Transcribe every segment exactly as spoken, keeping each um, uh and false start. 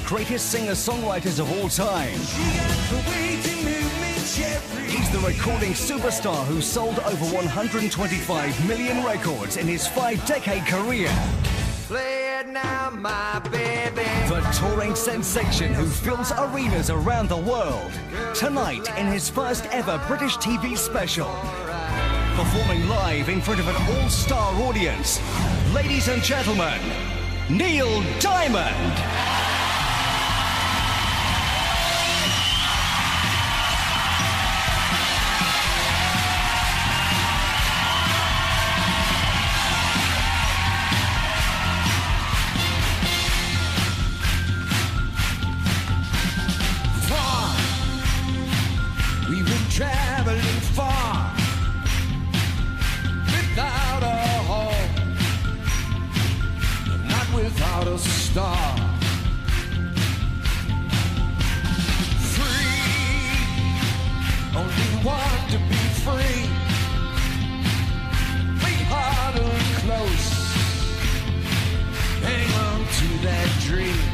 greatest singer-songwriters of all time. He's the recording superstar who sold over one hundred twenty-five million records in his five-decade career. Play it now, my baby. The touring sensation who fills arenas around the world. Tonight, in his first ever British T V special. Performing live in front of an all-star audience. Ladies and gentlemen, Neil Diamond. Traveling far without a home, not without a star. Free, only want to be free. Wait hard and close, hang on to that dream.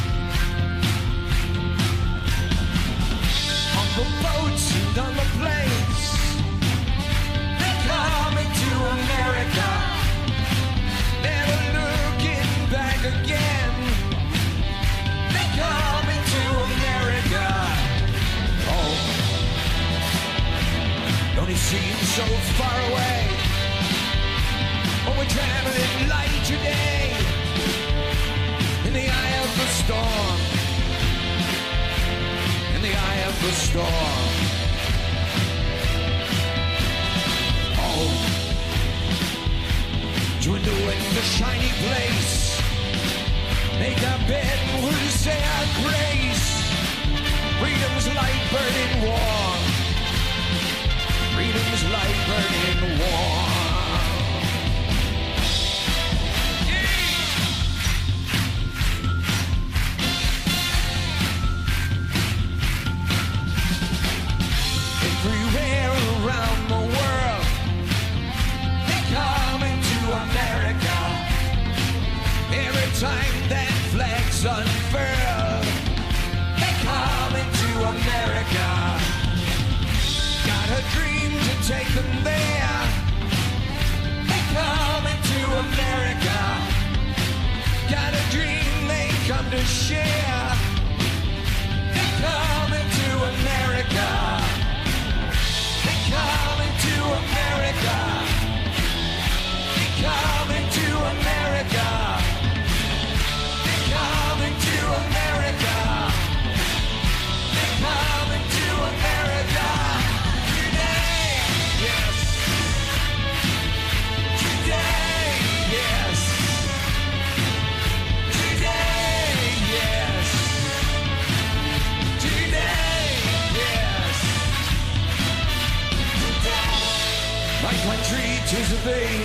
On the boats and on the planes, they're coming to America, never looking back again. They're coming to America. Oh, don't it seem so far away? Oh, we're traveling light today in the eye of the storm. In the eye of the storm. Oh, dwindling the shiny place. Make our bed and we'll say our grace. Freedom's light burning warm. Freedom's light burning warm. Everywhere around the world, they're coming to America. Every time that flag's unfurled, they're coming to America. Got a dream to take them there. They're coming to America. Got a dream they come to share. They're coming to America. Coming to America. They're coming to America. They're coming to America. They're coming to America. Today, yes. Today, yes. Today, yes. Today, yes. My country, 'tis a thee,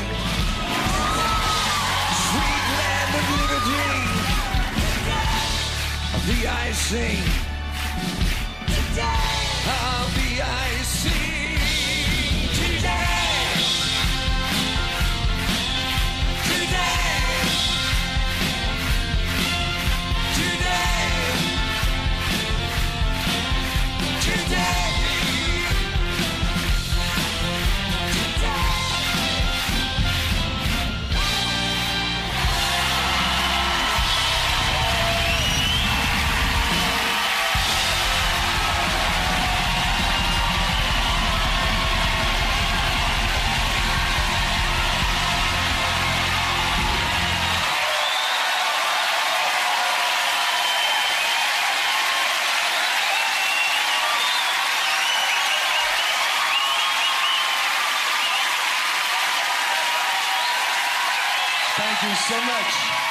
sweet land of liberty. Of thee I sing, of thee I sing. Today, today, today, today. Thank you so much.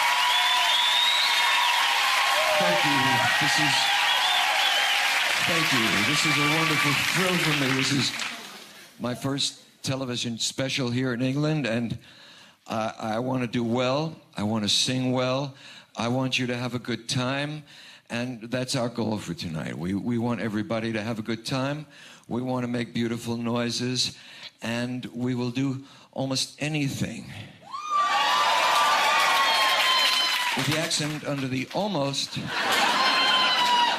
Thank you. This is, thank you. This is a wonderful thrill for me. This is my first television special here in England, and uh, I want to do well. I want to sing well. I want you to have a good time, and that's our goal for tonight. We, we want everybody to have a good time. We want to make beautiful noises, and we will do almost anything. With the accent under the almost,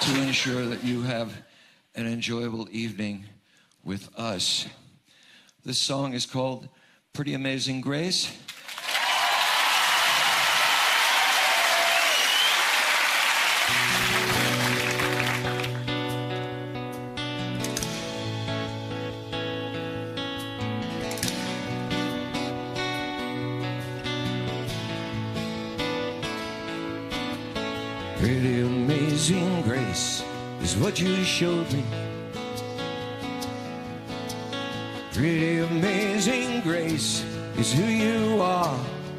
to ensure that you have an enjoyable evening with us. This song is called Pretty Amazing Grace. Pretty amazing grace is what you showed me. Pretty amazing grace is who you are.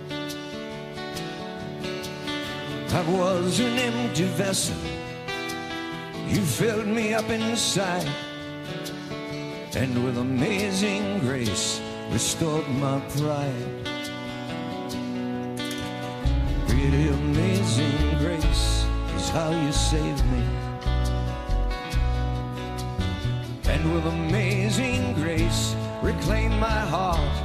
I was an empty vessel. You filled me up inside, and with amazing grace restored my pride. Pretty amazing grace is how you saved me, and with amazing grace reclaim my heart.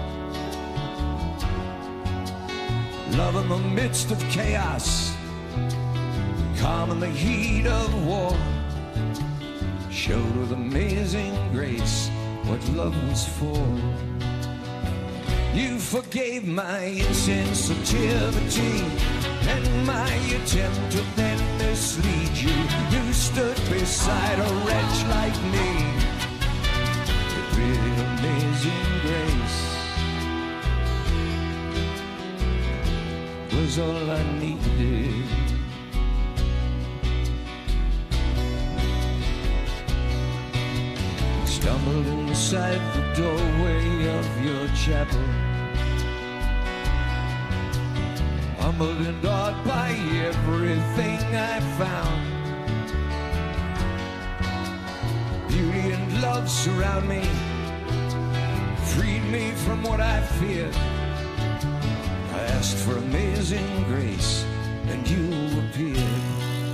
Love in the midst of chaos, calm in the heat of war, showed with amazing grace what love was for. You forgave my insensitivity and my attempt to then mislead you. You stood beside a wretch like me. Pretty amazing grace was all I needed. Stumbled inside the doorway of your chapel, humbled and awed by everything I found. Beauty and love surround me, freed me from what I feared. I asked for amazing grace, and you appeared.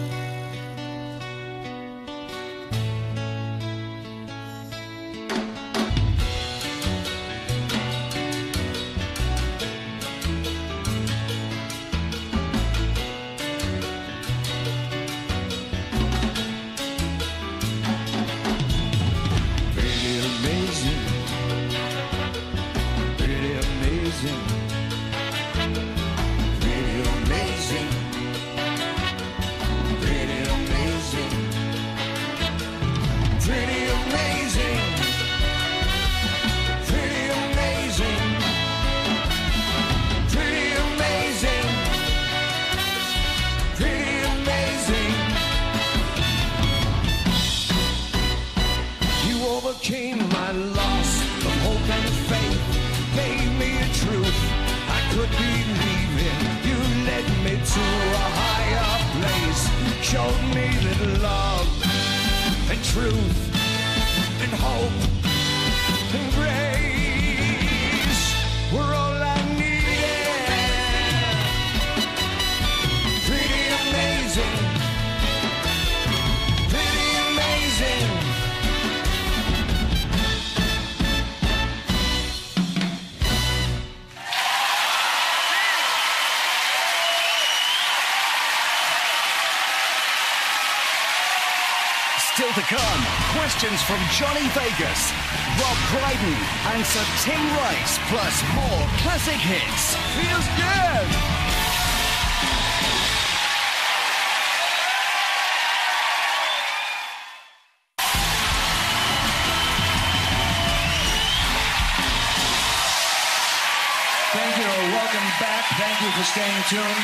Still to come, questions from Johnny Vegas, Rob Brydon, and Sir Tim Rice, plus more classic hits. Feels good! Thank you. Welcome back. Thank you for staying tuned.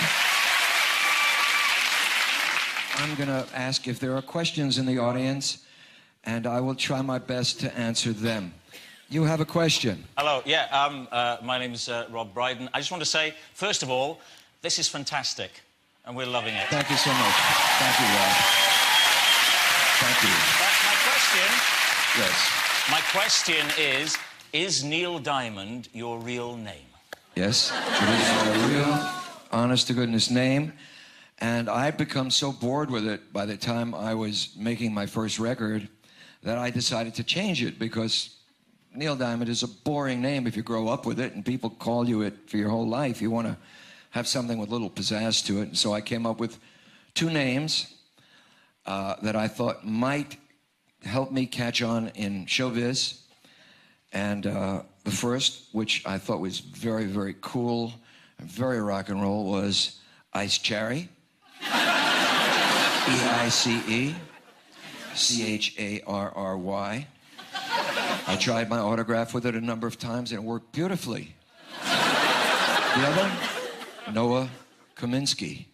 I'm going to ask if there are questions in the audience, and I will try my best to answer them. You have a question. Hello. Yeah, um, uh, my name's uh, Rob Brydon. I just want to say, first of all, this is fantastic, and we're loving it. Thank you so much. Thank you, Rob. Thank you. But my question... Yes. My question is, is Neil Diamond your real name? Yes, it is a real, honest-to-goodness name. And I'd become so bored with it by the time I was making my first record that I decided to change it, because Neil Diamond is a boring name if you grow up with it and people call you it for your whole life. You want to have something with a little pizzazz to it. And so I came up with two names, uh, that I thought might help me catch on in showbiz. And uh, the first, which I thought was very, very cool and very rock and roll, was Ice Cherry. E I C E C H A R R Y. I tried my autograph with it a number of times and it worked beautifully. The other, Noah Kaminsky.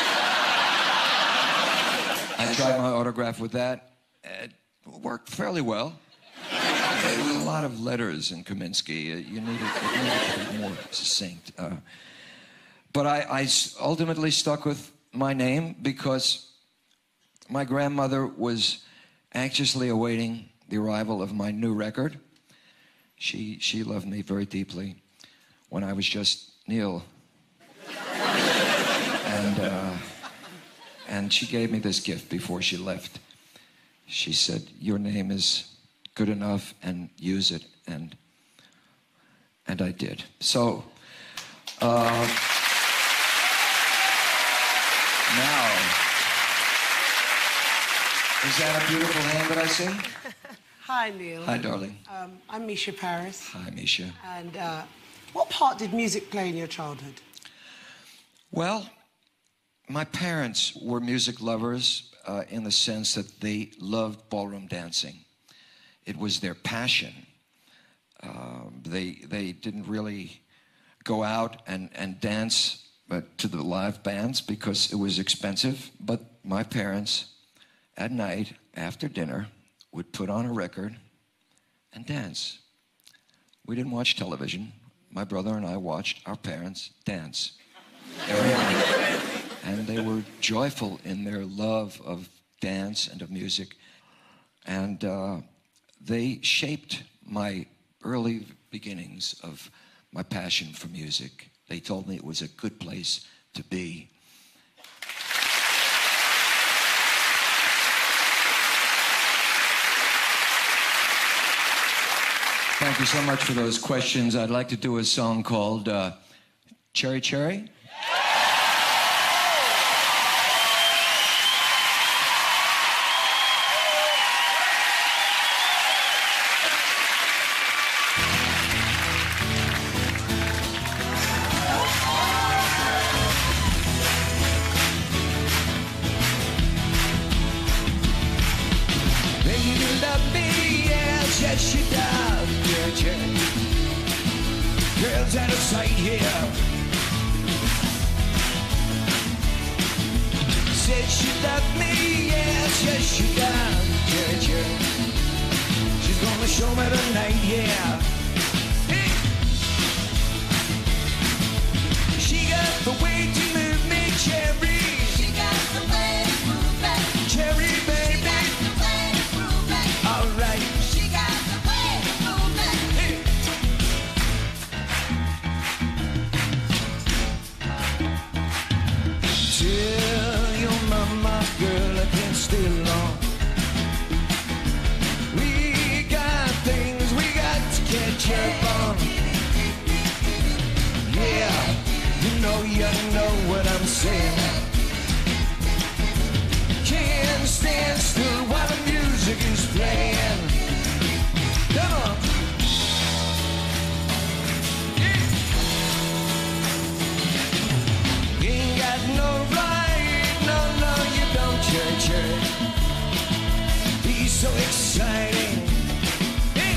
I tried my autograph with that. It worked fairly well. There were a lot of letters in Kaminsky. You needed, it needed to be more succinct. Uh, but I, I ultimately stuck with my name because my grandmother was anxiously awaiting the arrival of my new record. She, she loved me very deeply when I was just Neil. And, uh, and she gave me this gift before she left. She said, your name is good enough and use it. And, and I did. So, uh, now, is that a beautiful hand that I see? Hi, Neil. Hi, darling. Um, I'm Mica Paris. Hi, Misha. And uh, what part did music play in your childhood? Well, my parents were music lovers uh, in the sense that they loved ballroom dancing. It was their passion. Um, they, they didn't really go out and, and dance uh, to the live bands because it was expensive. But my parents, at night, after dinner, would put on a record and dance. We didn't watch television. My brother and I watched our parents dance every night. And they were joyful in their love of dance and of music. And uh, they shaped my early beginnings of my passion for music. They told me it was a good place to be. Thank you so much for those questions. I'd like to do a song called uh, Cherry Cherry. Girls out of sight here. Said she loved me, yes, yes she does. Yeah, yeah. She's gonna show me tonight, yeah. Hey. She got the way to move me, Cherry. She got the way to move me, Cherry, baby. She got the way to move me. All right. She got the way to move me. Hey. Tell your mama, girl, I can't stay long. We got things we got to catch up on. Yeah, you know, you know what I'm saying. Can't stand still while the music is playing. Come on. You ain't got no right, no, no, you don't, Cherry Cherry. Be so exciting. Hey.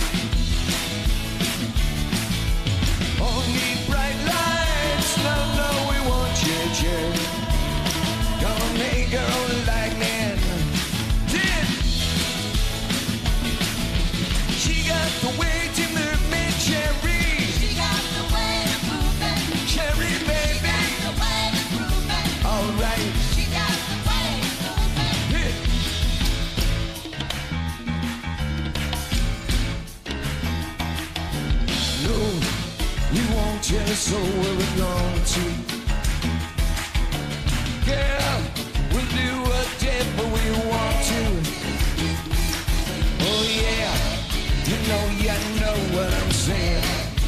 Only bright lights, no, no, we want Cherry Cherry. Gonna make her own lightning. Yeah. She got the way to move me, Cherry. She got the way to move me, Cherry, baby. All right. She got the way to move me. No, we won't you, so we're going to. Girl, we'll do whatever we want to. Oh yeah, you know, you know what I'm saying.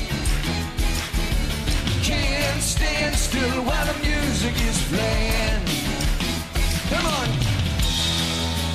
Can't stand still while the music is playing. Come on.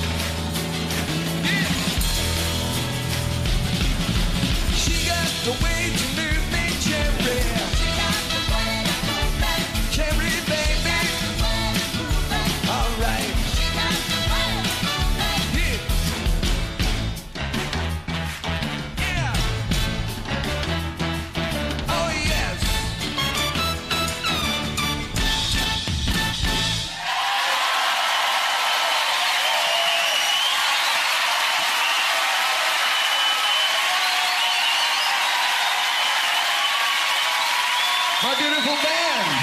band.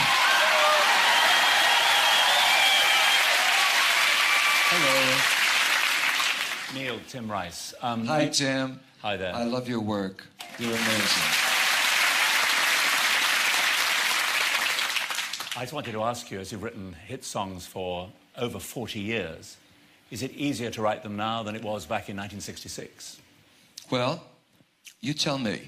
Hello. Neil, Tim Rice. Um, Hi, Tim. Hi there. I love your work. You're amazing. I just wanted to ask you, as you've written hit songs for over forty years, is it easier to write them now than it was back in nineteen sixty-six? Well, you tell me.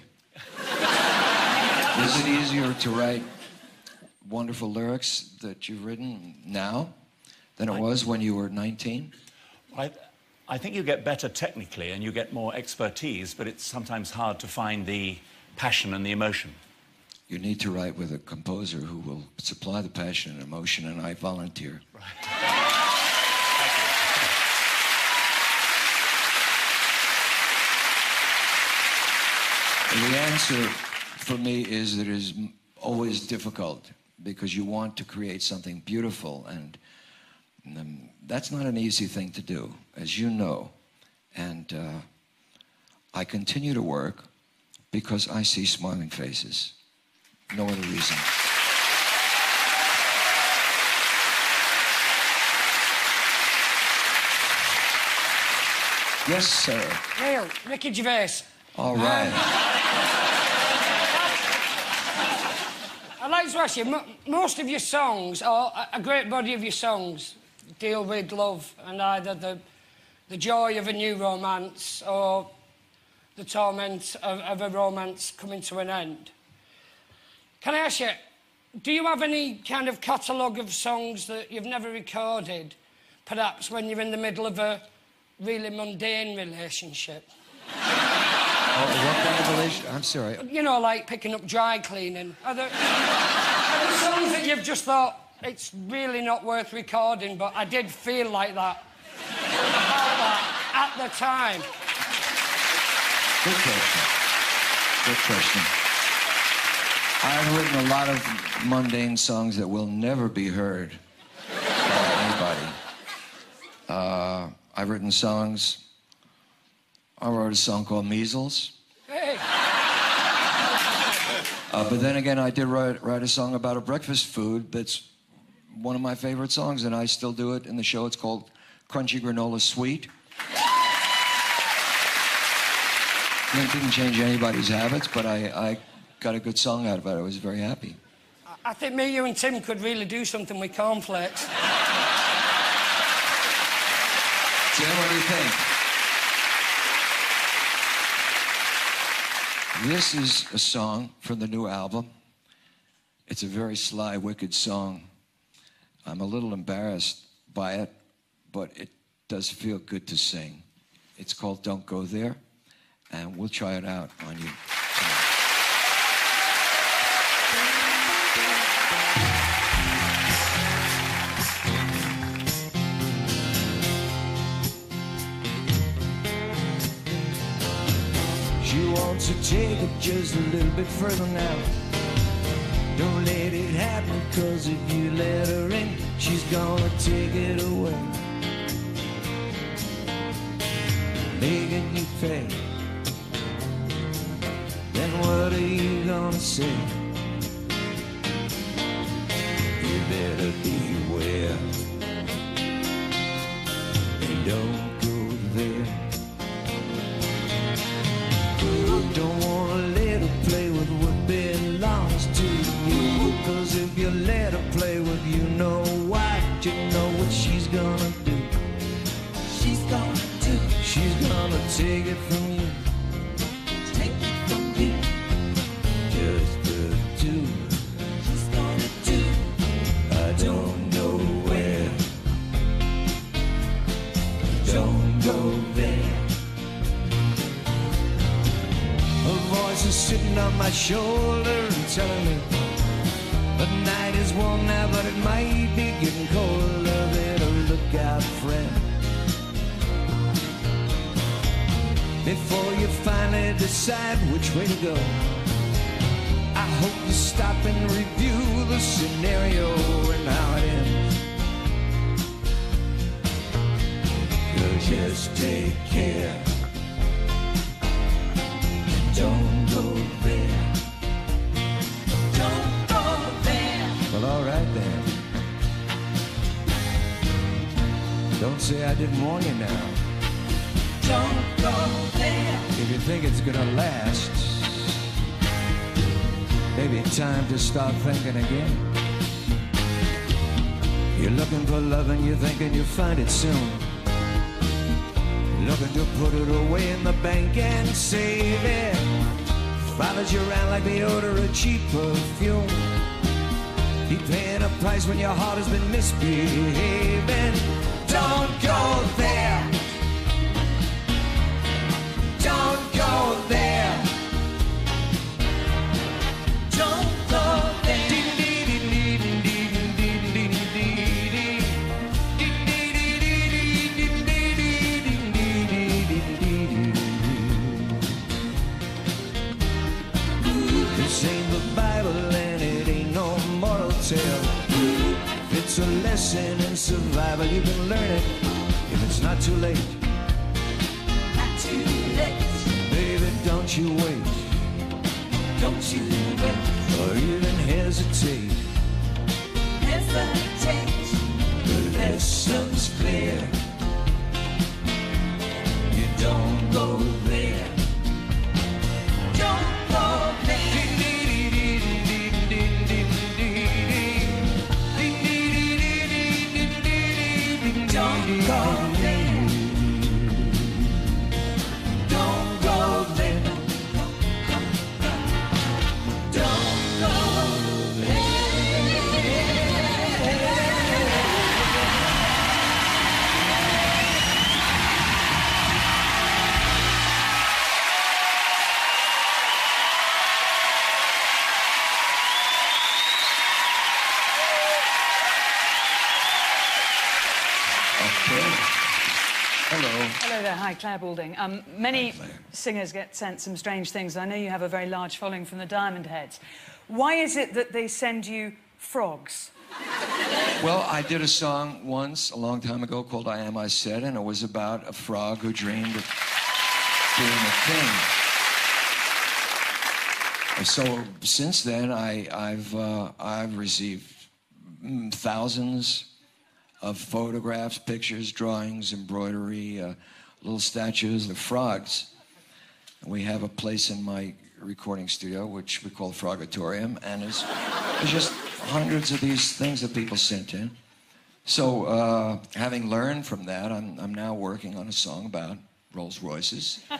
Is it easier to write wonderful lyrics that you've written now than it was when you were nineteen? I, I think you get better technically and you get more expertise, but it's sometimes hard to find the passion and the emotion. You need to write with a composer who will supply the passion and emotion, and I volunteer. Right. The answer for me is that it is always difficult because you want to create something beautiful, and um, that's not an easy thing to do, as you know. And uh, I continue to work because I see smiling faces. No other reason. Yes, sir. Neil, Ricky Gervais. All right. I'd like to ask you, m most of your songs, or a great body of your songs, deal with love and either the, the joy of a new romance or the torment of, of a romance coming to an end. Can I ask you, do you have any kind of catalogue of songs that you've never recorded, perhaps when you're in the middle of a really mundane relationship? Oh, what kind of relation? I'm sorry. You know, like picking up dry cleaning. Are there, are there songs that you've just thought, it's really not worth recording, but I did feel like that, about that at the time? Good question. Good question. I've written a lot of mundane songs that will never be heard by anybody. Uh, I've written songs... I wrote a song called Measles. Hey. Uh, but then again, I did write, write a song about a breakfast food that's one of my favorite songs, and I still do it in the show. It's called Crunchy Granola Sweet. It didn't change anybody's habits, but I, I got a good song out of it. I was very happy. I think me, you and Tim could really do something with cornflakes. Tim, what do you think? This is a song from the new album. It's a very sly, wicked song. I'm a little embarrassed by it, but it does feel good to sing. It's called Don't Go There, and we'll try it out on you. She wants to take it just a little bit further now. Don't let it happen, cause if you let her in, she's gonna take it away. Making you pay. Then what are you gonna say? You better beware. And don't go there. Don't wanna let her play with what belongs to you. Cause if you let her play with you, know what? You know what she's gonna do. She's gonna do. She's gonna take it from you. Take it from you. Just the two. She's gonna do. I don't know where. Don't go there. Her voice is sitting on my shoulder and telling me the night is warm now, but it might be getting colder. Better look out, friend, before you finally decide which way to go. I hope you stop and review the scenario and how it ends. So just take care. Don't go there. Don't go there. Don't say I didn't warn you now. Don't go there. If you think it's gonna last, maybe time to start thinking again. You're looking for love and you're thinking you'll find it soon. Looking to put it away in the bank and save it. Follows you around like the odor of cheap perfume. Keep paying a price when your heart has been misbehaving. Don't go there. Don't go there. Don't go there. This ain't the Bible and it ain't no mortal tale. If it's a lesson in survival, you can learn it if it's not too late. Not too late. Baby, don't you wait. Don't you wait. Or even hesitate. Hesitate. The lesson's clear. You don't go there. Don't go there. Don't go there. Don't go there. Don't go Hello. Hello there, hi, Clare Balding. Um, many singers get sent some strange things. I know you have a very large following from the Diamond Heads. Why is it that they send you frogs? Well, I did a song once, a long time ago, called I Am I Said, and it was about a frog who dreamed of being a king. So since then, I, I've, uh, I've received mm, thousands of photographs, pictures, drawings, embroidery, uh, little statues of frogs. And we have a place in my recording studio, which we call Frogatorium, and there's, there's just hundreds of these things that people sent in. So, uh, having learned from that, I'm, I'm now working on a song about Rolls Royces. And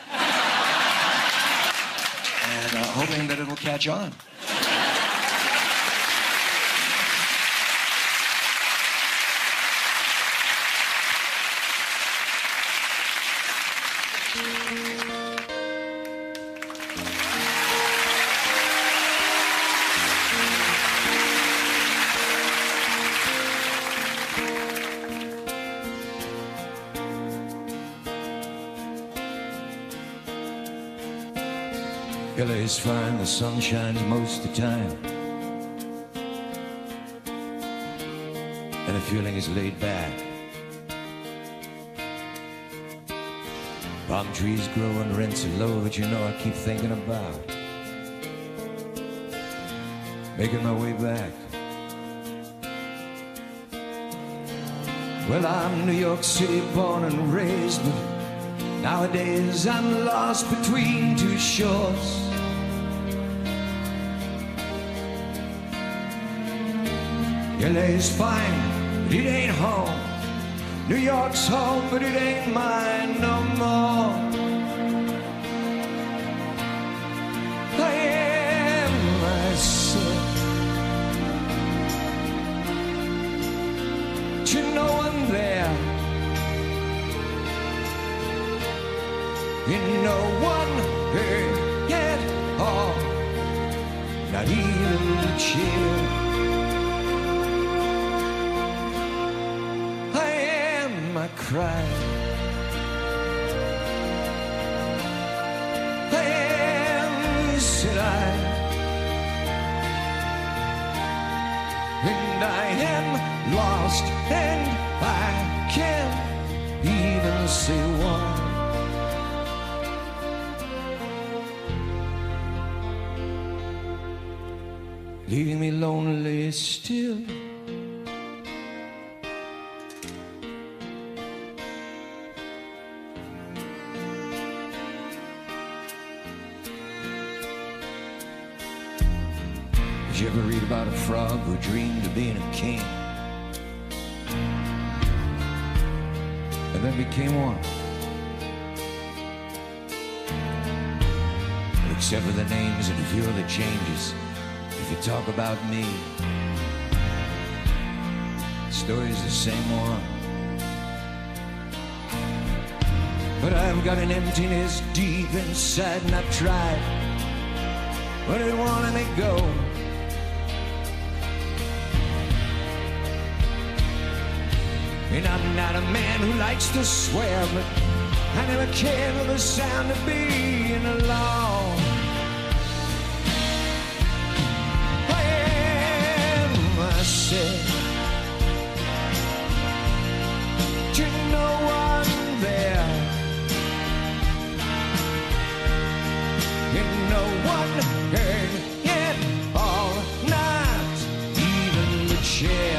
uh, hoping that it'll catch on. L A's fine, the sun shines most of the time, and the feeling is laid back. Palm trees grow and rents are low, but you know I keep thinking about making my way back. Well, I'm New York City born and raised, but nowadays I'm lost between two shores. L A's fine, but it ain't home. New York's home, but it ain't mine no more. I am myself to no one there, and no one heard at all, not even the chill. I cried. I am, said I, and I am lost, and I can't even say why. Leaving me lonely still. Did you ever read about a frog who dreamed of being a king? And then became one. Except for the names and a few other changes. If you talk about me, the story's the same one. But I've got an emptiness deep inside, and I've tried, but it won't let me go. And I'm not a man who likes to swear, but I never cared for the sound of being alone. I am, I said, to no one there, and no one heard it all night, even the chair.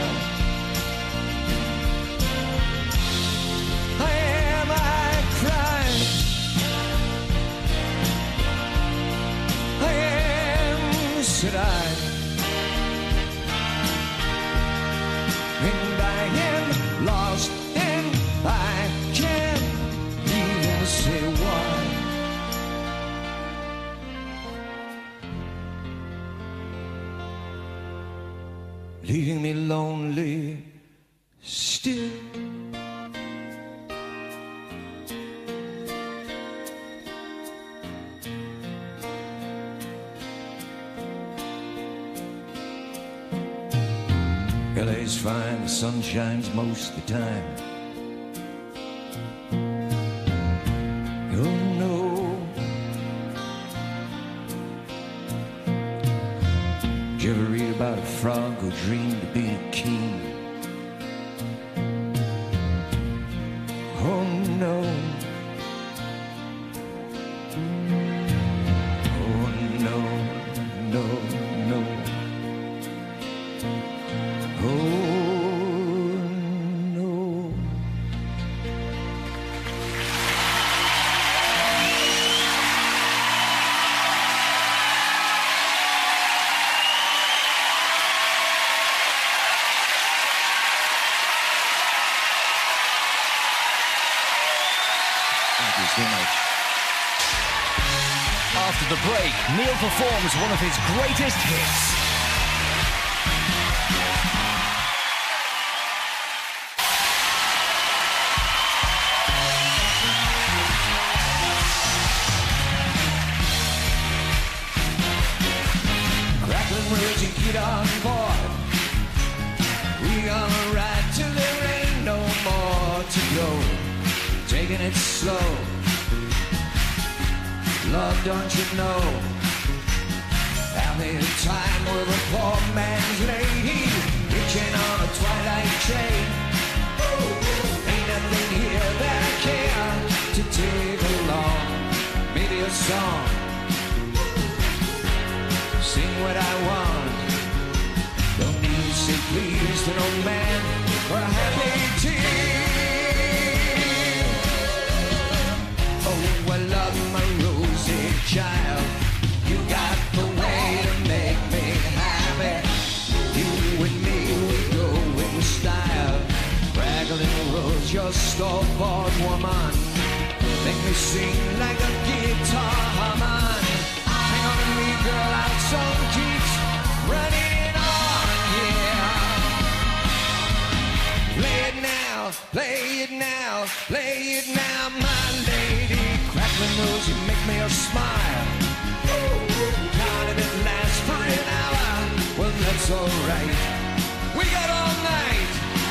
Said I, and I am lost, and I can't even say why. Leaving me lonely still. L A's fine, the sun shines most of the time. Oh no. Did you ever read about a frog who dreamed of being a king? Oh no. Oh no, no, no. Oh, no. Thank you so much. After the break, Neil performs one of his greatest hits. Where's your get on board? We gonna ride till there ain't no more to go. Taking it slow. Love, don't you know? Having time with a poor man's lady, reaching on a twilight train. Ain't nothing here that I care to take along. Maybe a song. Sing what I want. Don't need to say please to no man or a happy tear. Oh, I love my Rosie child. You got the way to make me happy. You and me, we go in style. Cracklin Rose, your store-bought woman. Make me sing like a guitar humming. Hang on to me, girl, our song keeps running on, yeah. Play it now, play it now, play it now, my lady. Cracklin Rose, you make me a smile. God, if it lasts for an hour, well, that's alright. We got all night.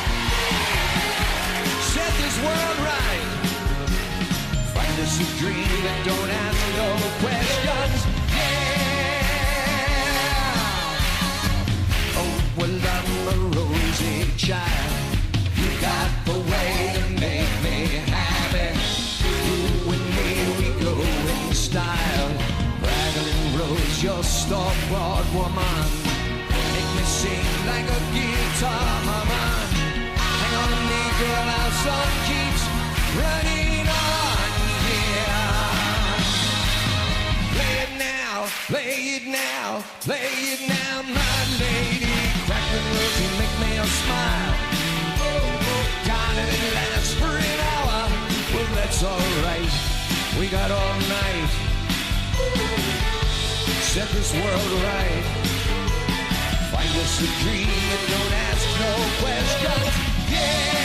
Set this world right. Find us a dream that don't ask no questions. Yeah. Oh, well, I'm a rosy child. You got the way to make me happy. You and me, we go in style. Cracklin Rose, your store-bought woman. Make me sing like a guitar humming. Hang on to me, girl, our song keeps running on, yeah. Play it now, play it now, I'll play it now, my lady. Cracklin, Rosie, make me a smile. God, if it lasts for an hour, well, that's all right. We got all night. Set this world right. Find us a dream and don't ask no questions. Yeah.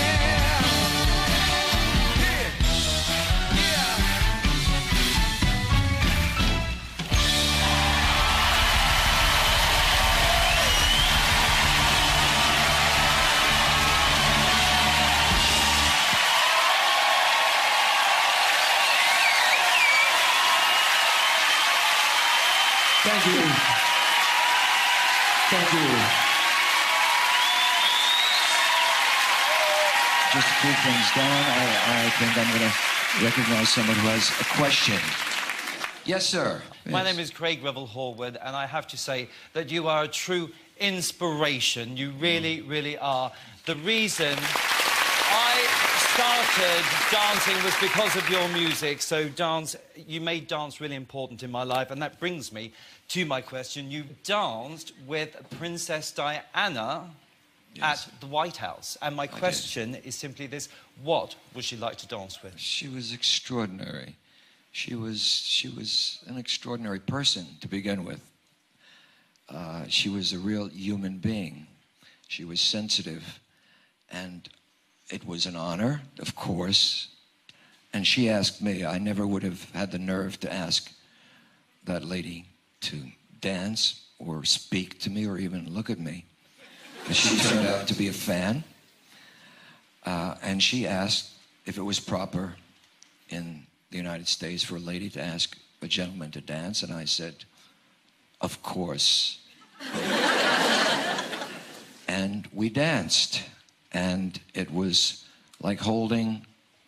Thank you. Thank you. Just to cool things down, I, I think I'm going to recognize someone who has a question. Yes, sir. My Yes. name is Craig Revel Horwood, and I have to say that you are a true inspiration. You really, really are. The reason I started dancing was because of your music. So dance, you made dance really important in my life, and that brings me to my question. You danced with Princess Diana Yes. at the White House, and my question is simply this: what was she like to dance with? She was extraordinary. She was, she was an extraordinary person to begin with. Uh, she was a real human being. She was sensitive, and it was an honor, of course. And she asked me. I never would have had the nerve to ask that lady to dance or speak to me or even look at me. But she turned out to be a fan. Uh, and she asked if it was proper in the United States for a lady to ask a gentleman to dance. And I said, of course. And we danced. And it was like holding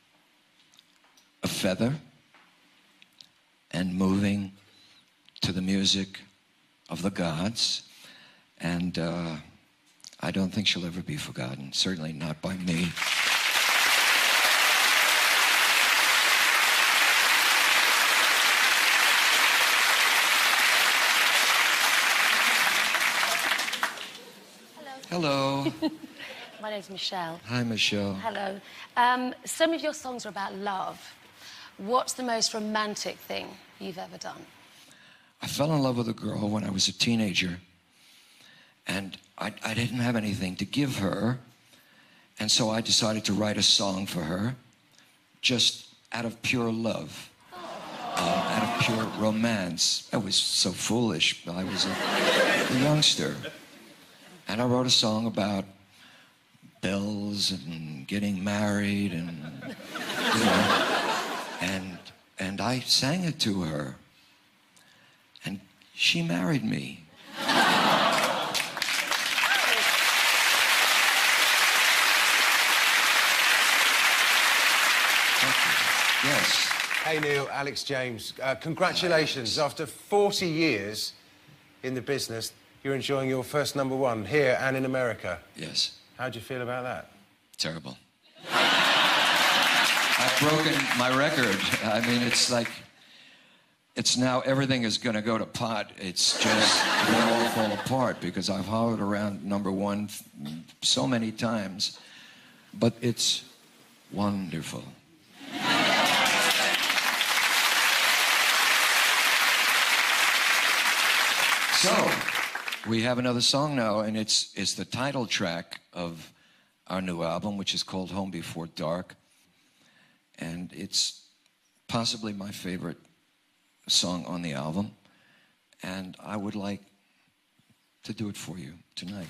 a feather and moving to the music of the gods. And uh, I don't think she'll ever be forgotten, certainly not by me. Hello. My name's Michelle. Hi, Michelle. Hello. Um, some of your songs are about love. What's the most romantic thing you've ever done? I fell in love with a girl when I was a teenager, and I, I didn't have anything to give her, and so I decided to write a song for her, just out of pure love, uh, out of pure romance. I was so foolish. I was a, a youngster. And I wrote a song about bells and getting married and, you know, and, and I sang it to her. And she married me. Yes. Hey, Neil, Alex James. Uh, congratulations. Alex. After forty years in the business, you're enjoying your first number one here and in America. Yes. How do you feel about that? Terrible. I've broken my record. I mean, it's like, it's now everything is going to go to pot. It's just going to all fall apart because I've hollered around number one so many times. But it's wonderful. So, we have another song now, and it's, it's the title track of our new album, which is called Home Before Dark. And it's possibly my favorite song on the album. And I would like to do it for you tonight.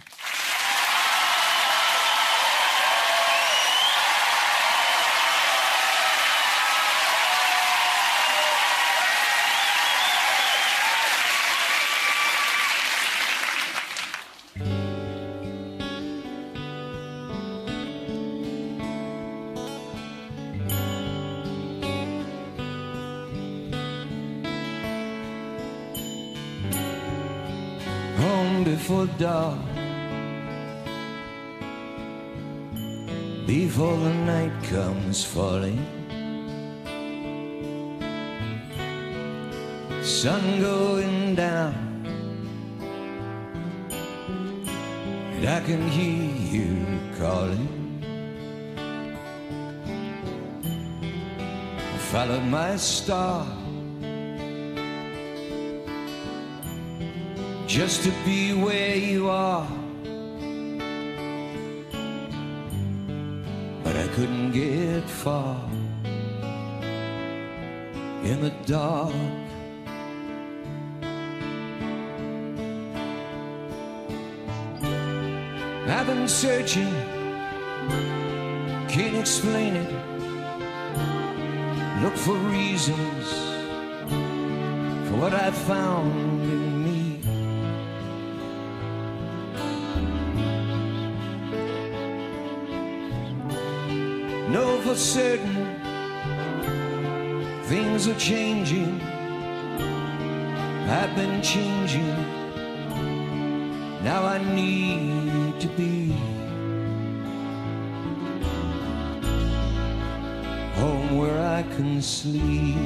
Before dark, before the night comes falling, sun going down, and I can hear you calling. I followed my star just to be where you are, but I couldn't get far in the dark. I've been searching, can't explain it. Look for reasons for what I found in me. Know for certain things are changing. I've been changing. Now I need to be home where I can sleep.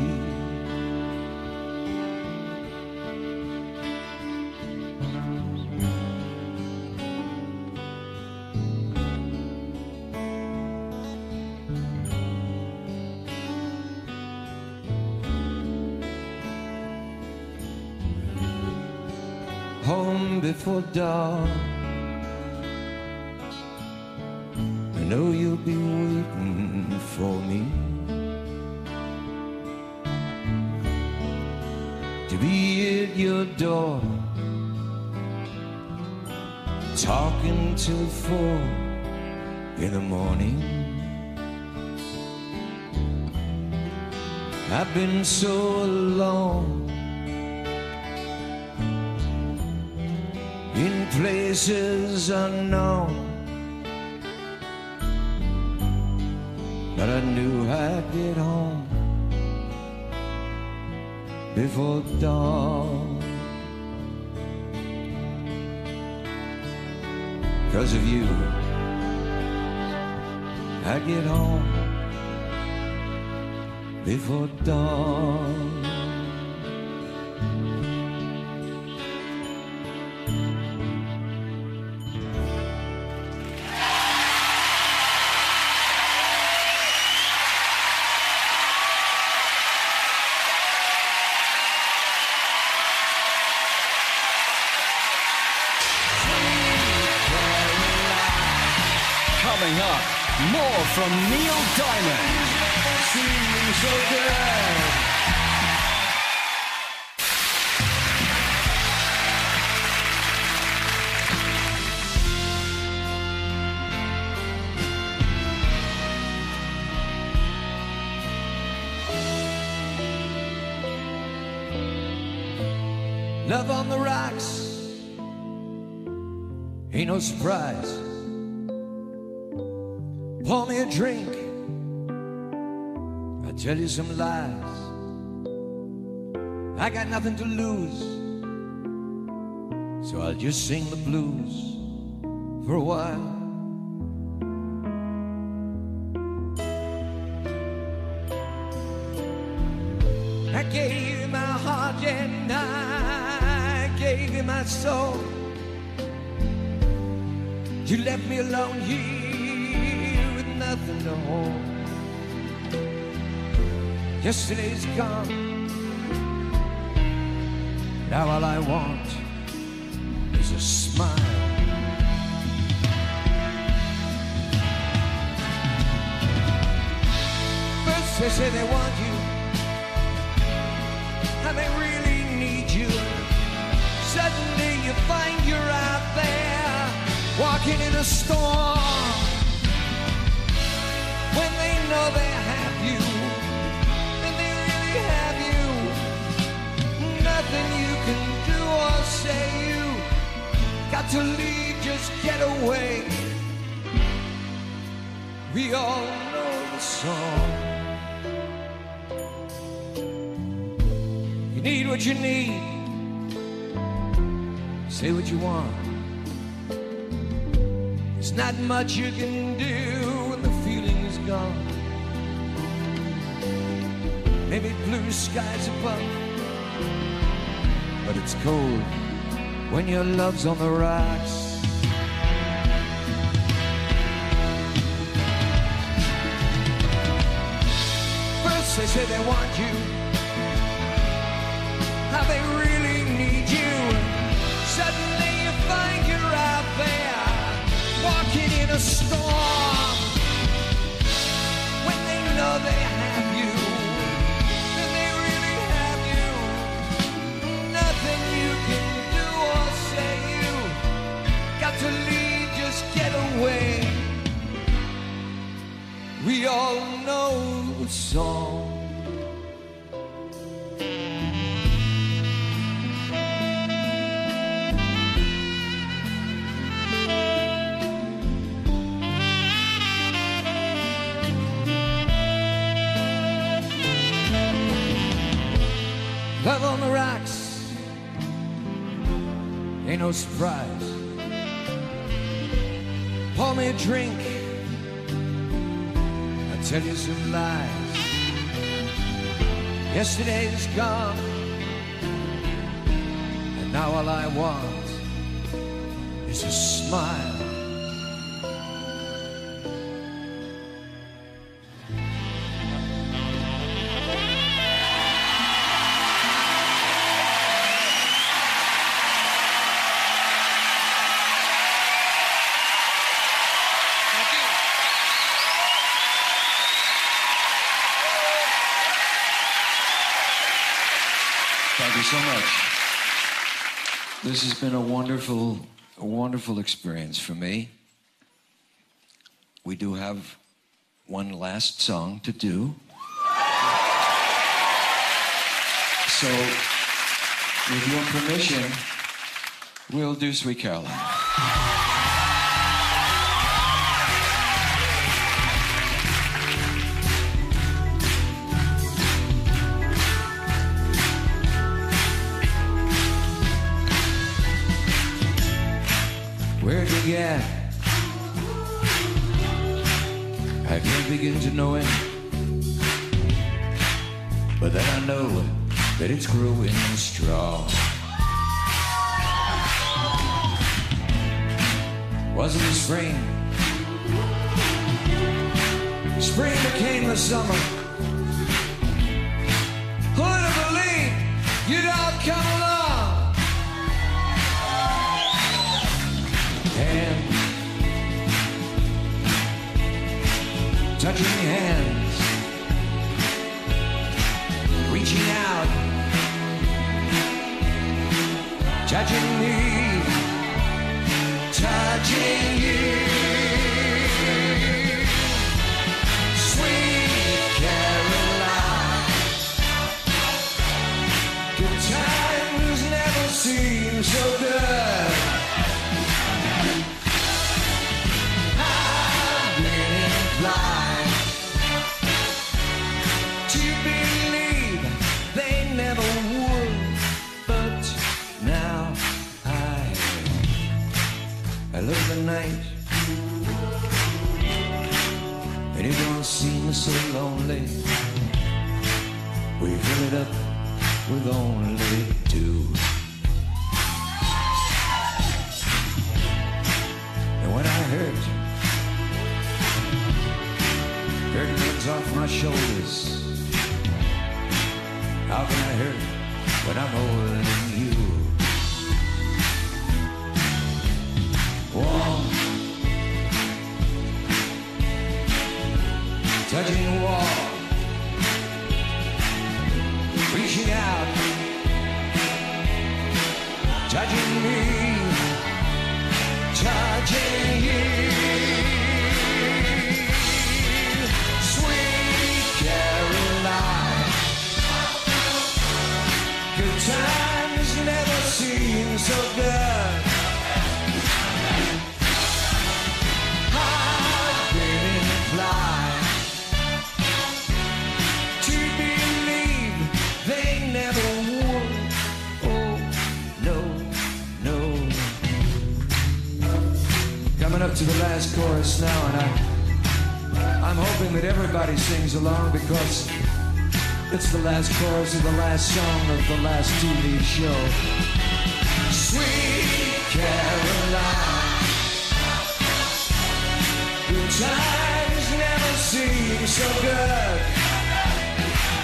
Home before dawn. I know you'll be waiting for me to be at your door, talking till four in the morning. I've been so alone in places unknown, but I knew I'd get home before dawn. 'Cause of you, I'd get home before dawn. Coming up, more from Neil Diamond. Seems so good. Love on the rocks ain't no surprise. Pour me a drink, I'll tell you some lies. I got nothing to lose, so I'll just sing the blues for a while. I gave you my heart and I gave you my soul. You left me alone here with nothing to hold. Yesterday's gone. Now all I want is a smile. First they say they want you, and they really need you. Suddenly you find you're out there, walking in a storm. When they know they have you, and they really have you, nothing you can do or say. You got to leave, just get away. We all know the song. You need what you need, say what you want. There's not much you can do when the feeling's gone. Maybe blue skies above, but it's cold when your love's on the rocks. They say they want you, how they really need you. Suddenly you find you're out there, walking in a storm. When they know they have you, then they really have you. Nothing you can do or say, you got to leave, just get away. We all know the song. Love on the rocks, ain't no surprise. Pour me a drink, I'll tell you some lies. Yesterday's gone, and now all I want is a smile. Thank you so much. This has been a wonderful, a wonderful experience for me. We do have one last song to do. So, with your permission, we'll do Sweet Caroline. Where'd you get? I can't begin to know it, but then I know that it's growing strong. Wasn't it spring? Spring became the summer. Who'd have believed you'd all come along? And touching hands, reaching out, touching me, touching you. Sweet Caroline, good times never seem so good. To believe they never would, but now I I look at the night and it don't seem so lonely. We fill it up with only two. And when I hurt, curtains off my shoulders. How can I hurt when I'm holding you? Warm, touching wall, reaching out, touching me, touching you. Caroline, good times never seem so good. I've been inclined to believe they never would. Oh, no, no. Coming up to the last chorus now, and I I'm hoping that everybody sings along because it's the last chorus of the last song of the last T V show. Sweet Caroline, good times never seem so good.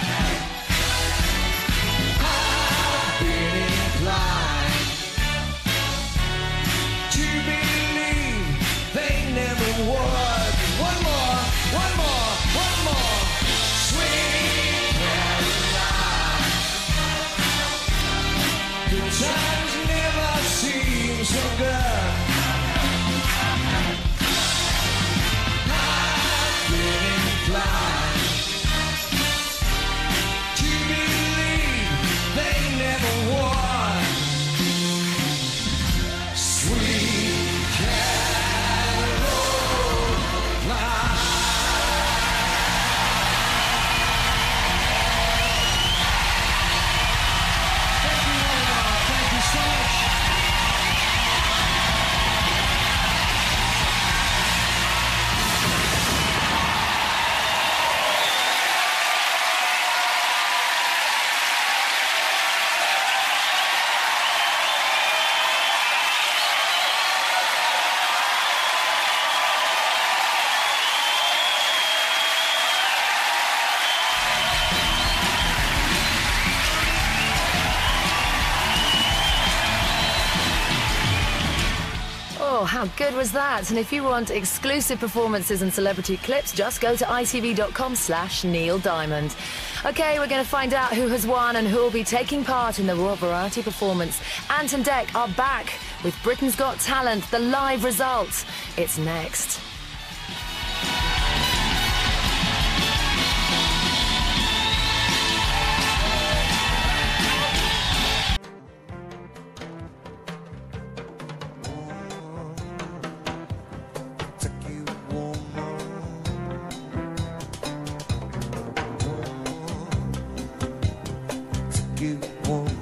How good was that? And if you want exclusive performances and celebrity clips, just go to itv.com slash Neil Diamond. OK, we're going to find out who has won and who will be taking part in the Royal Variety performance. Ant and Dec are back with Britain's Got Talent, the live results. It's next. You, woman.